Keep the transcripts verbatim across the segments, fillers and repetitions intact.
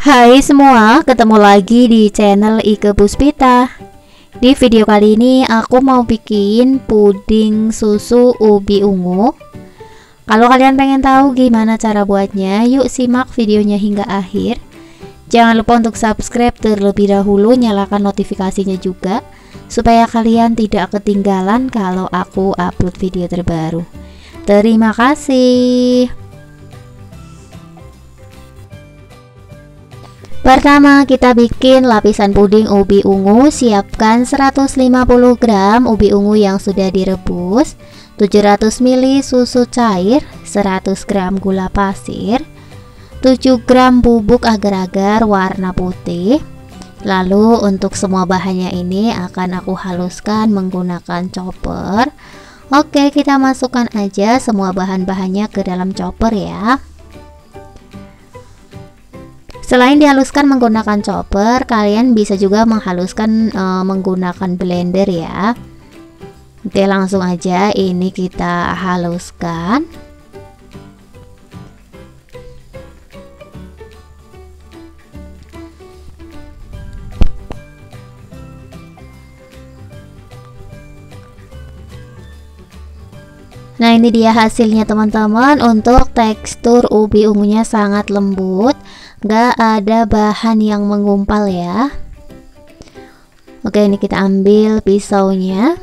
Hai semua, ketemu lagi di channel Ike Puspita. Di video kali ini aku mau bikin puding susu ubi ungu. Kalau kalian pengen tahu gimana cara buatnya, yuk simak videonya hingga akhir. Jangan lupa untuk subscribe terlebih dahulu, nyalakan notifikasinya juga supaya kalian tidak ketinggalan kalau aku upload video terbaru. Terima kasih. Pertama, kita bikin lapisan puding ubi ungu. Siapkan seratus lima puluh gram ubi ungu yang sudah direbus, tujuh ratus mililiter susu cair, seratus gram gula pasir, tujuh gram bubuk agar-agar warna putih. Lalu untuk semua bahannya ini akan aku haluskan menggunakan chopper. Oke, kita masukkan aja semua bahan-bahannya ke dalam chopper ya. Selain dihaluskan menggunakan chopper, kalian bisa juga menghaluskan e, menggunakan blender ya. Oke, langsung aja ini kita haluskan. Nah, ini dia hasilnya teman-teman. Untuk tekstur ubi ungunya sangat lembut, gak ada bahan yang menggumpal ya. Oke, ini kita ambil pisaunya.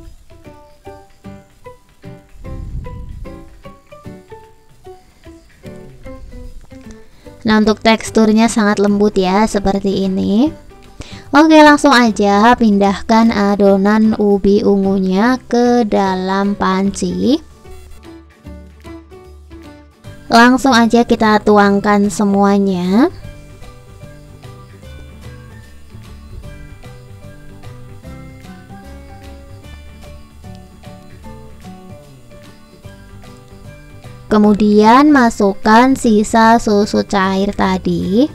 Nah, untuk teksturnya sangat lembut ya, seperti ini. Oke, langsung aja pindahkan adonan ubi ungunya ke dalam panci. Langsung aja kita tuangkan semuanya. Kemudian masukkan sisa susu cair tadi.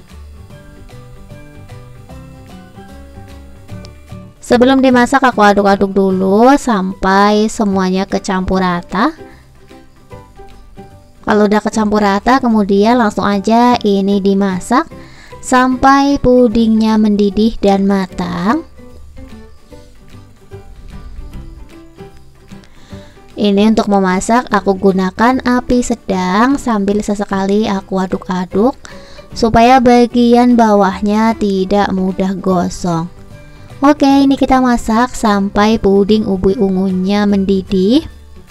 Sebelum dimasak aku aduk-aduk dulu sampai semuanya kecampur rata. Kalau udah kecampur rata, kemudian langsung aja ini dimasak sampai pudingnya mendidih dan matang. Ini untuk memasak aku gunakan api sedang sambil sesekali aku aduk-aduk supaya bagian bawahnya tidak mudah gosong. Oke, ini kita masak sampai puding ubi ungunya mendidih.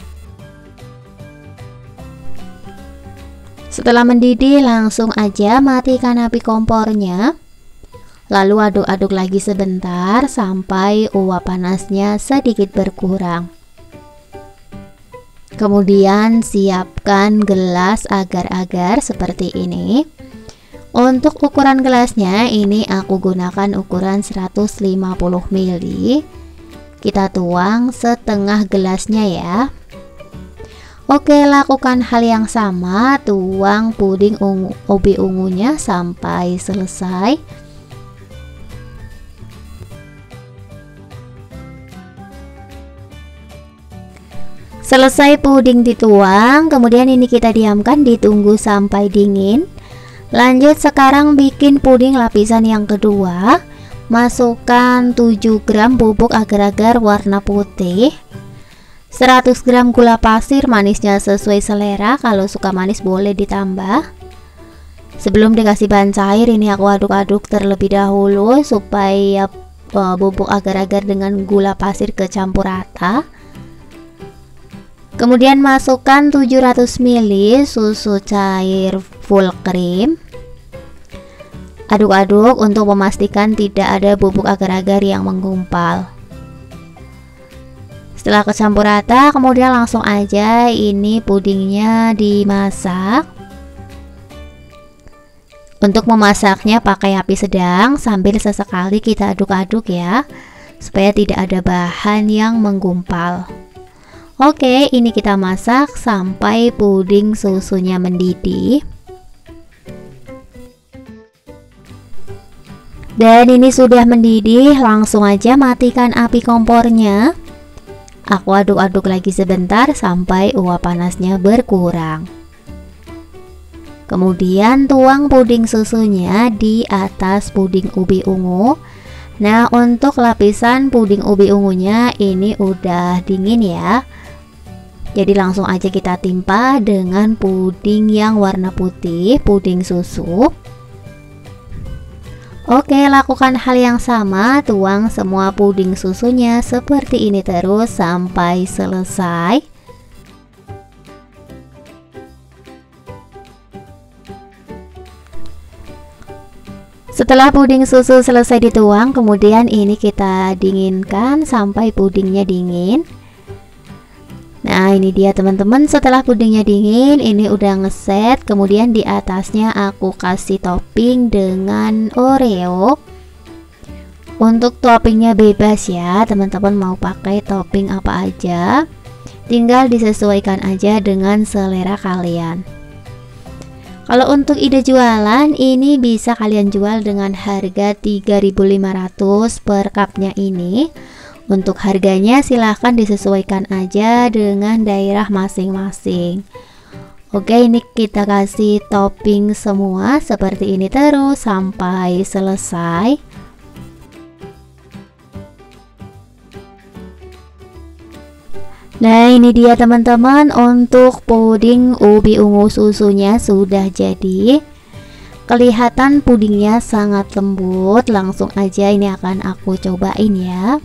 Setelah mendidih, langsung aja matikan api kompornya. Lalu aduk-aduk lagi sebentar sampai uap panasnya sedikit berkurang. Kemudian siapkan gelas agar-agar seperti ini. Untuk ukuran gelasnya ini aku gunakan ukuran seratus lima puluh mililiter. Kita tuang setengah gelasnya ya. Oke, lakukan hal yang sama, tuang puding ungu, ubi ungunya sampai selesai. Selesai puding dituang, kemudian ini kita diamkan, ditunggu sampai dingin. Lanjut sekarang bikin puding lapisan yang kedua. Masukkan tujuh gram bubuk agar-agar warna putih, seratus gram gula pasir, manisnya sesuai selera, kalau suka manis boleh ditambah. Sebelum dikasih bahan cair ini aku aduk-aduk terlebih dahulu supaya uh, bubuk agar-agar dengan gula pasir kecampur rata. Kemudian masukkan tujuh ratus mililiter susu cair full cream. Aduk-aduk untuk memastikan tidak ada bubuk agar-agar yang menggumpal. Setelah kecampur rata, kemudian langsung aja ini pudingnya dimasak. Untuk memasaknya pakai api sedang sambil sesekali kita aduk-aduk ya, supaya tidak ada bahan yang menggumpal. Oke, ini kita masak sampai puding susunya mendidih. Dan ini sudah mendidih, langsung aja matikan api kompornya. Aku aduk-aduk lagi sebentar sampai uap panasnya berkurang. Kemudian tuang puding susunya di atas puding ubi ungu. Nah, untuk lapisan puding ubi ungunya ini udah dingin ya. Jadi langsung aja kita timpa dengan puding yang warna putih, puding susu. Oke, lakukan hal yang sama, tuang semua puding susunya seperti ini terus sampai selesai. Setelah puding susu selesai dituang, kemudian ini kita dinginkan sampai pudingnya dingin. Nah, ini dia teman-teman, setelah pudingnya dingin, ini udah ngeset. Kemudian di atasnya aku kasih topping dengan Oreo. Untuk toppingnya bebas ya, teman-teman mau pakai topping apa aja, tinggal disesuaikan aja dengan selera kalian. Kalau untuk ide jualan, ini bisa kalian jual dengan harga tiga ribu lima ratus per cupnya ini. Untuk harganya silahkan disesuaikan aja dengan daerah masing-masing. Oke, ini kita kasih topping semua seperti ini terus sampai selesai. Nah, ini dia teman-teman, untuk puding ubi ungu susunya sudah jadi. Kelihatan pudingnya sangat lembut. Langsung aja ini akan aku cobain ya.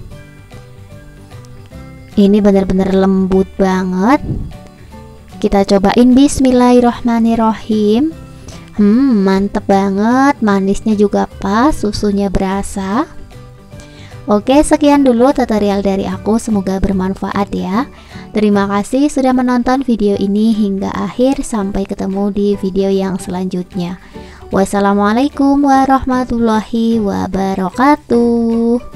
Ini benar-benar lembut banget. Kita cobain, bismillahirrohmanirrohim. Hmm, mantep banget, manisnya juga pas, susunya berasa. Oke, sekian dulu tutorial dari aku, semoga bermanfaat ya. Terima kasih sudah menonton video ini hingga akhir, sampai ketemu di video yang selanjutnya. Wassalamualaikum warahmatullahi wabarakatuh.